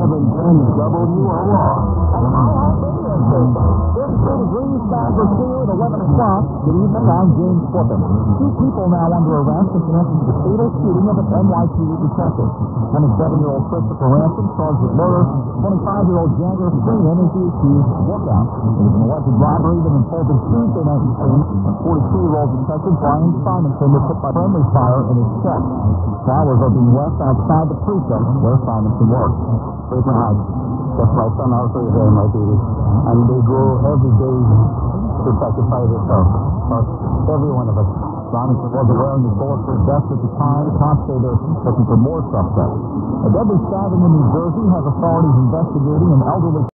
WOR. Degrees back for clear at 11 o'clock. Good evening, I'm James Flippin. Two people now under arrest in connection with the fatal shooting of an NYPD detective. 27-year-old Christopher Ransom charged with murder. 25-year-old Jagger Freeman is the accused lookout. It was an alleged robbery that unfolded Tuesday night in Queens. 42-year-old detective Brian Simonson was hit by friendly fire in his chest. Flowers are being left outside the precinct where Simonson works. It's my house. That's my son also is there, my baby. And they go every day to sacrifice themselves. But every one of us. Simonson wasn't wearing his bulletproof vest at the time. Cops say they're looking for more suspects. A deadly stabbing in New Jersey has authorities investigating an elderly